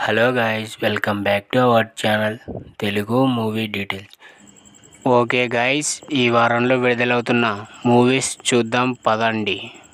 Hello guys, welcome back to our channel Telugu movie details. Okay guys, ఈ వారంలో విడుదలవుతున్న movies చూద్దాం పదండి.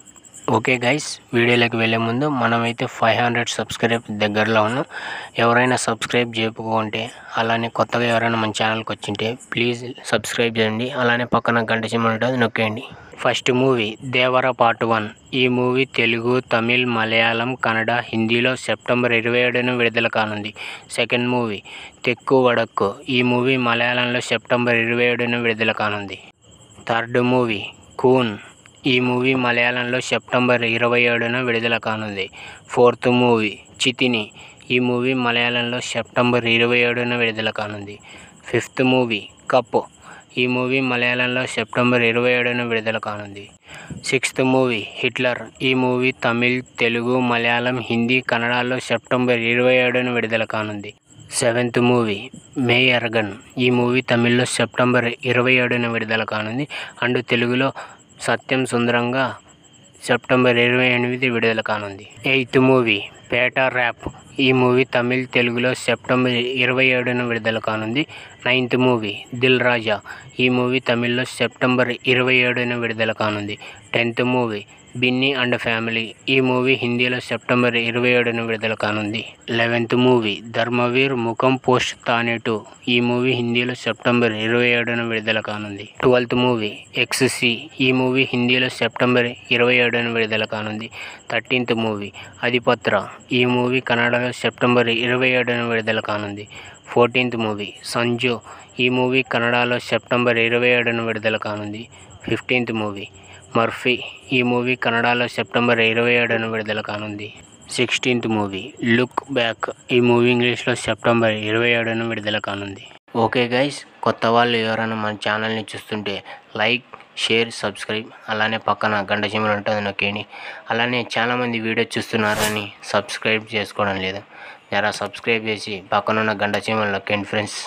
ఓకే గైస్, వీడియోలోకి వెళ్ళే ముందు మనమైతే 500 సబ్స్క్రైబ్ దగ్గరలో ఉన్నాం. ఎవరైనా సబ్స్క్రైబ్ చేయకపోతే, అలానే కొత్తగా ఎవరైనా మన ఛానల్కి వచ్చింటే ప్లీజ్ సబ్స్క్రైబ్ చేయండి. అలానే పక్కన గంట సింబల్ ఉంటుంది, నొక్కేయండి. First movie Devara part 1. ఈ మూవీ తెలుగు, తమిళ్, మలయాళం, కన్నడ, హిందీలో సెప్టెంబర్ 27న విడుదల కానుంది. Second movie Thekku Vadakku. ఈ మూవీ మలయాళంలో సెప్టెంబర్ 27న విడుదల కానుంది. Third movie Koon. ఈ మూవీ మలయాళంలో సెప్టెంబర్ 27న విడుదల కానుంది. Fourth movie Chithini. ఈ మూవీ మలయాళంలో సెప్టెంబర్ 27న విడుదల కానుంది. Fifth movie cup. ఈ మూవీ మలయాళంలో సెప్టెంబర్ 27న విడుదల కానుంది. Sixth movie Hitler. ఈ మూవీ తమిళ్, తెలుగు, మలయాళం, హిందీ, కన్నడలో సెప్టెంబర్ 27న విడుదల కానుంది. Seventh movie Meiyazhagan. ఈ మూవీ తమిళ్లో సెప్టెంబర్ 27న విడుదల కానుంది అండ్ తెలుగులో సత్యం సుందరంగా సెప్టెంబర్ 28 విడుదల కానుంది. Eighth movie Petta rap. ఈ మూవీ తమిళ్, తెలుగులో సెప్టెంబర్ 27న విడుదల కానుంది. Ninth movie Dil Raja. ఈ మూవీ తమిళ్లో సెప్టెంబర్ 27న విడుదల కానుంది. 10th movie Binny and family. ఈ మూవీ హిందీలో సెప్టెంబర్ 27న విడుదల కానుంది. 11th మూవీ ధర్మవీర్ ముఖం పోస్ట్ తానే 2. ఈ మూవీ హిందీలో సెప్టెంబర్ 27న విడుదల కానుంది. 12th మూవీ ఎక్స్సి. ఈ మూవీ హిందీలో సెప్టెంబర్ 27న విడుదల కానుంది. 13th movie అధిపత్ర. ఈ మూవీ కన్నడలో సెప్టెంబర్ 27న విడుదల కానుంది. 14th movie Sanju. ఈ మూవీ కన్నడలో సెప్టెంబర్ 27న విడుదల కానుంది. 15th movie Murphy. ఈ మూవీ కన్నడలో సెప్టెంబర్ 27న విడుదల కానుంది. 16th movie look back. ఈ మూవీ ఇంగ్లీష్లో సెప్టెంబర్ 27న విడుదల కానుంది. ఓకే గైస్, కొత్త వాళ్ళు ఎవరైనా మన ఛానల్ని చూస్తుంటే లైక్, షేర్, సబ్స్క్రైబ్, అలానే పక్కన గంట సింబల్ ఉంటుంది, నొక్కేయండి. అలానే చాలామంది వీడియో చూస్తున్నారని సబ్స్క్రైబ్ చేసుకోవడం లేదు. జరా సబ్స్క్రైబ్ చేసి పక్కన ఉన్న గంట సింబల్ నొక్కేయండి ఫ్రెండ్స్.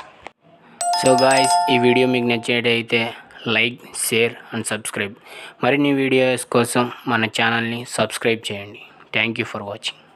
సో గాయ్స్, ఈ వీడియో మీకు నచ్చినట్టయితే లైక్, షేర్ అండ్ సబ్స్క్రైబ్. మరిన్ని వీడియోస్ కోసం మన ఛానల్ని సబ్స్క్రైబ్ చేయండి. Thank you for watching.